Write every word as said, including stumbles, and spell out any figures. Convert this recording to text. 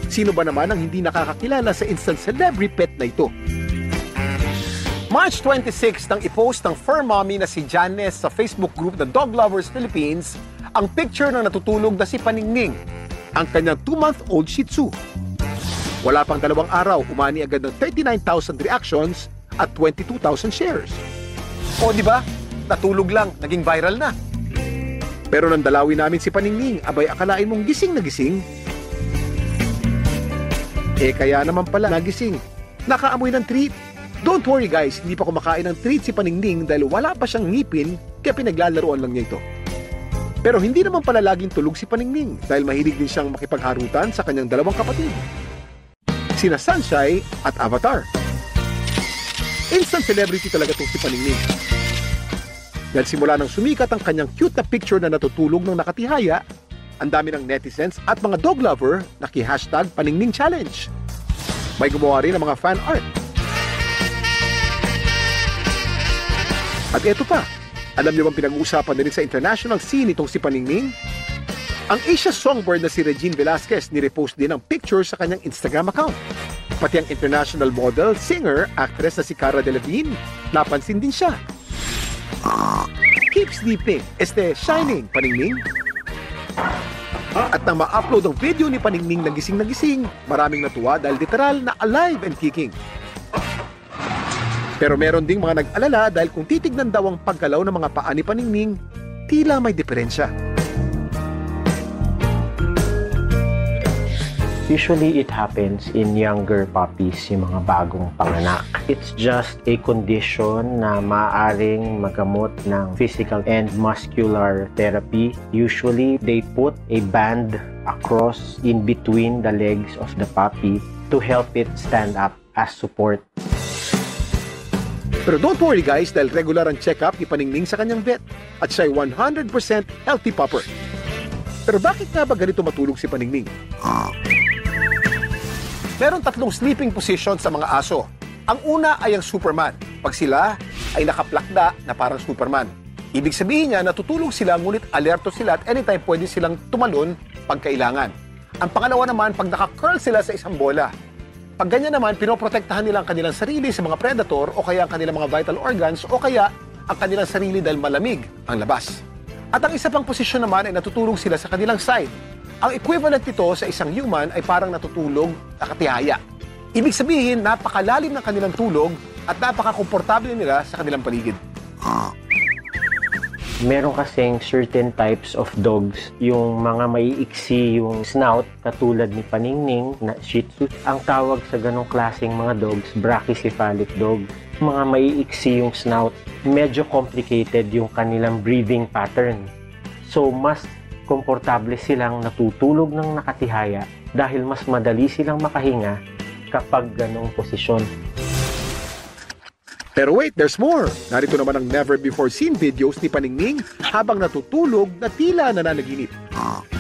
Sino ba naman ang hindi nakakakilala sa instant celebrity pet na ito? March twenty-sixth nang i-post ng fur mommy na si Janice sa Facebook group na Dog Lovers Philippines ang picture ng natutulog na si Paningning, ang kanyang two-month-old Shih Tzu. Wala pang dalawang araw, umani agad ng thirty-nine thousand reactions at twenty-two thousand shares. O di ba? Natulog lang, naging viral na. Pero nang dalawin namin si Paningning, abay akalain mong gising na gising. Eh kaya naman pala nagising. Nakaamoy ng treat. Don't worry guys, hindi pa kumakain ng treat si Paningning dahil wala pa siyang ngipin kaya pinaglalaroan lang niya ito. Pero hindi naman pala laging tulog si Paningning dahil mahilig din siyang makipagharutan sa kanyang dalawang kapatid, sina Sunshine at Avatar. Instant celebrity talaga itong si Paningning. Dahil simula nang sumikat ang kanyang cute na picture na natutulog ng nakatihaya, ang dami ng netizens at mga dog lover na ki-hashtag Paningning Challenge. May gumawa rin ng mga fan art. At eto pa, alam niyo bang pinag-uusapan na rin sa international scene itong si Paningning? Ang Asia songbird na si Regine Velasquez nirepost din ang picture sa kanyang Instagram account. Pati ang international model, singer, actress na si Cara Delevingne, napansin din siya. Keep sleeping, este shining, Paningning. At nang ma-upload ang video ni Paningning na gising na gising, maraming natuwa dahil literal na alive and kicking. Pero meron ding mga nag-alala dahil kung titignan daw ang paggalaw ng mga paa ni Paningning, tila may diferensya. Usually, it happens in younger puppies, yung mga bagong panganak. It's just a condition na maaaring magamot ng physical and muscular therapy. Usually, they put a band across in between the legs of the puppy to help it stand up as support. Pero don't worry guys dahil regular ang check-up ni Paningning sa kanyang vet at siya'y one hundred percent healthy pupper. Pero bakit nga ba ganito matulog si Paningning? Meron tatlong sleeping position sa mga aso. Ang una ay ang Superman. Pag sila ay nakaplakda na parang Superman. Ibig sabihin niya natutulog sila ngunit alerto sila at anytime pwede silang tumalon pag kailangan. Ang pangalawa naman pag naka-curl sila sa isang bola. Pag ganyan naman, pinoprotektahan nila ang kanilang sarili sa mga predator o kaya ang kanilang mga vital organs o kaya ang kanilang sarili dahil malamig ang labas. At ang isa pang posisyon naman ay natutulog sila sa kanilang side. Ang equivalent nito sa isang human ay parang natutulog nakatihaya. Ibig sabihin, napakalalim ng kanilang tulog at napaka-komportable nila sa kanilang paligid. Meron kasing certain types of dogs, yung mga maiiksi yung snout, katulad ni Paningning na Shih Tzu. Ang tawag sa ganong klaseng mga dogs, brachycephalic dog. Mga maiiksi yung snout, medyo complicated yung kanilang breathing pattern. So, mas komportable silang natutulog ng nakatihaya dahil mas madali silang makahinga kapag ganong posisyon. Pero wait, there's more! Narito naman ang never-before-seen videos ni Paningning habang natutulog na tila nananaginip.